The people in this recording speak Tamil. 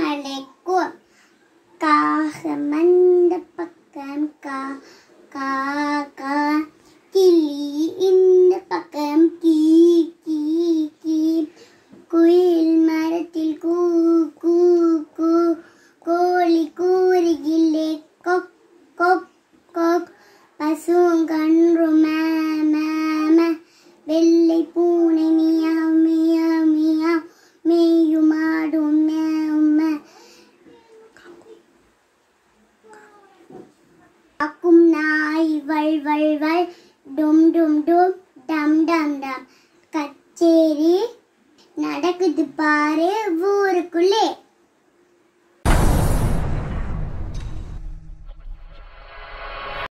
அலைக்கும். காகம் அந்த பக்கம் கா கா கா, கிளி இந்த பக்கம் கீ கீ கீ, குயில் மரத்தில் கூ கூ கூ, கோழி கூறுகிலே கொக் கொக் கொக், பசுங்கன்று மே மே மே, வெள்ளை பூனை மியாவ் மியாவ் மியாவ், மேயும் ஆடும் மேவ் மே, காக்கும் நாய் வள் வள் வள், டும் டும் டும், டம் டம் டம். கச்சேரி நடக்குது பாரு ஊருக்குள்ளே.